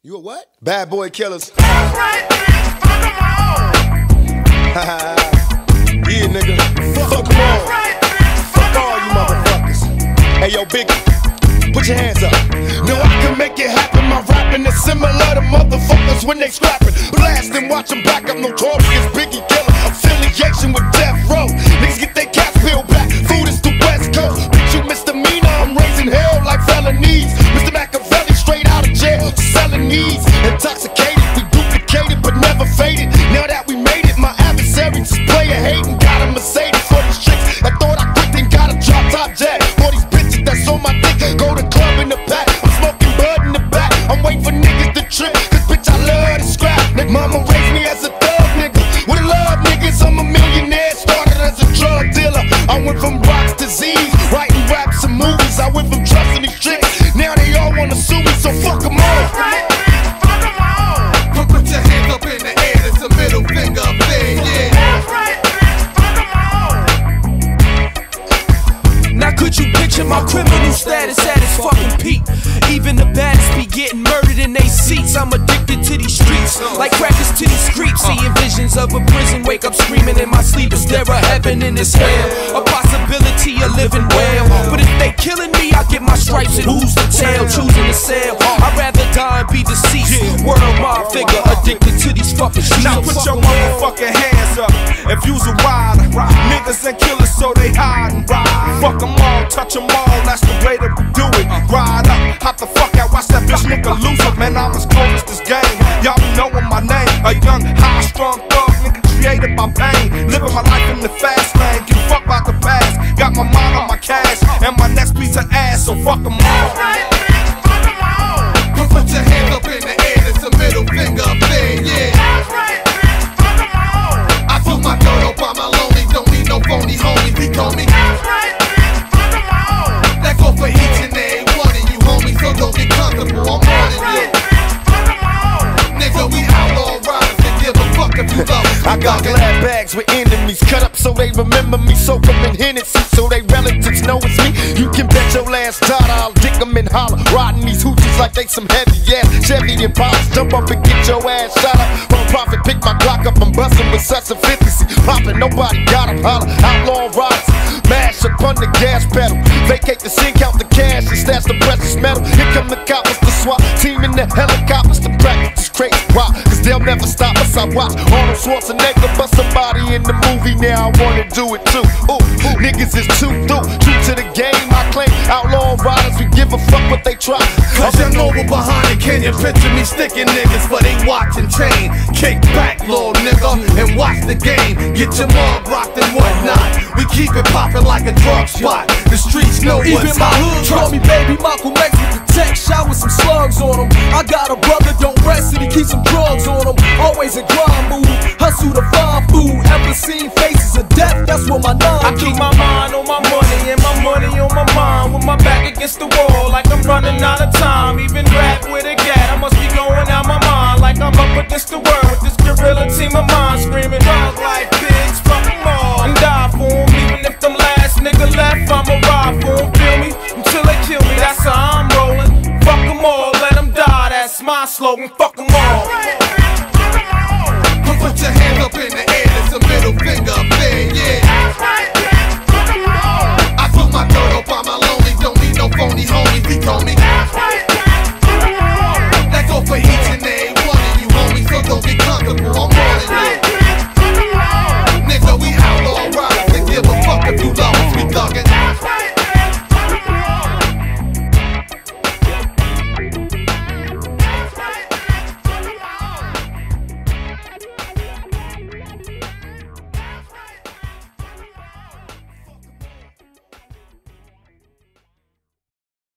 You a what? Bad boy killers. Yeah, nigga. Fuck them all. Fuck all you motherfuckers. Hey, yo, Biggie, put your hands up. No, I can make it happen. My rapping is similar to motherfuckers when they scrapping. Blast and watch them back up. Notorious Biggie killer. Affiliation with Death Row. Niggas get their cash peeled back. Food is the West Coast. Bitch, you misdemeanor. I'm raising hell like felonies. Mr. Machiavelli straight out of jail. Selling needs. Intoxicated. We duplicated but never faded. Now that we made it, my adversary just player hating. Got a Mercedes for these chicks. I thought I quit and got a drop top jack. For these bitches that's on my dick. Go to club in the back. I'm smoking bud in the back. I'm waiting for niggas to trip. Cause bitch, I love to scrap. Nigga, mama raised me as a thug nigga. With a love niggas, I'm a millionaire. Started as a drug dealer. I went from rocks to Z's. Writing raps and movies. I went from trusting these chicks. Now they all wanna sue me, so fuck them all. Put your hands up in the air, it's a middle finger up there, yeah. Now could you picture my criminal status at its fucking peak? Even the baddest be getting murdered in they seats. I'm addicted to these streets, like crackers to these creeps. Seeing visions of a prison, wake up screaming in my sleep. Is there a heaven in this hell? A possibility of living well. But if they killing me, I get my stripes and who's to tell? Choosing to sell, I'd rather die and be deceased. Word of my figure, addicted to these fucking streets. Now put your motherfucking hands up if you's a rider. Niggas ain't killers, so they hiding. Fuck them all, touch them all, that's the way to do it. Ride up, hop the fuck out, watch that bitch nigga lose it. Man, I'm as cold as this game, y'all be knowing my name. A young, high-strung thug, nigga created by pain. Living my life in the fast lane, give a fuck about the past. Got my mind on my cash, and my next piece of ass, so fuck them all. Put your hands up in the air, it's a middle finger up there, yeah. I put my dirt up on my lonely, don't need no phony homies, he told me. That go for each and every one of you homies, so don't get comfortable, I'm warning you. Nigga, we outlaw riders and give a fuck if you love us. I got glad bags with enemies cut up so they remember me. Soak them in Hennessy so they relatives know it's me. You can bet your last dollar I'll dick them and holler. Riding these hoochies like they some heavy ass Chevy and Pops. Jump up and get your ass shot up. Run profit, pick my Glock up, I'm bustin' with such a 50. Poppin', nobody got him, holler. Outlaw riders, mash up on the gas pedal. Vacate the scene, count the cash and stash the precious metal. Here come the coppers, the SWAT team in the helicopters. The practice is crazy, why? Cause they'll never stop us. I watch Arnold Schwarzenegger bust somebody in the movie. Now I wanna do it too. Ooh, niggas is too through. True to the game, I claim. Outlaw riders, we give a fuck what they try. Cause you know we're behind it, can you picture me sticking niggas for they watch and chain? Kick back, little nigga, and watch the game. Get your mug rocked and whatnot. We keep it poppin' like a drug spot. The streets know Even what's my hot. hood call me Baby Michael X with the tech shot with some slugs on him. I got a brother, don't rest and he keeps some drugs on him. Always a grind move, hustle to find food. Ever seen faces of death, that's what my nine I keep my mind on my money and my money on my mind. With my back against the wall like I'm running out of time. Even rap with a gat, I must be going out my mind. Like I'm up against the world with this gorilla team of mine. Screaming dog like pigs, fuck them all and die for them. Even if them last nigga left, I'ma ride for them. Feel me? Until they kill me, that's how I'm rolling. Fuck them all, let them die, that's my slogan. Fuck them all. Put your hands up in the air, it's a middle finger up there, yeah. I put my dirt up on my lonely, don't need no phony homies, he told me.